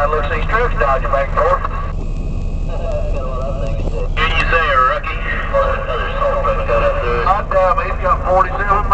looks these trucks dodging back and forth. Can you say a rookie? Hot damn, he's got 47